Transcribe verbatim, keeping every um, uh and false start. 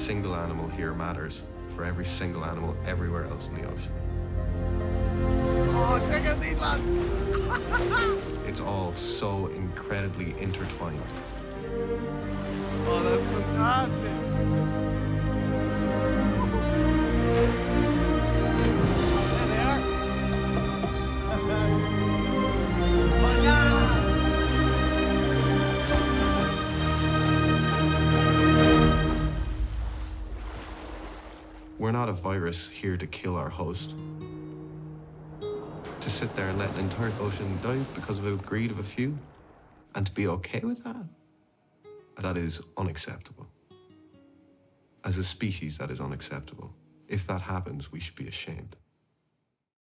single animal here matters for every single animal everywhere else in the ocean. Oh, check out these lads! It's all so incredibly intertwined. Oh, that's fantastic! There they are! Oh, yeah! We're not a virus here to kill our host. To sit there and let an entire ocean die because of the greed of a few, and to be okay with that, that is unacceptable. As a species, that is unacceptable. If that happens, we should be ashamed.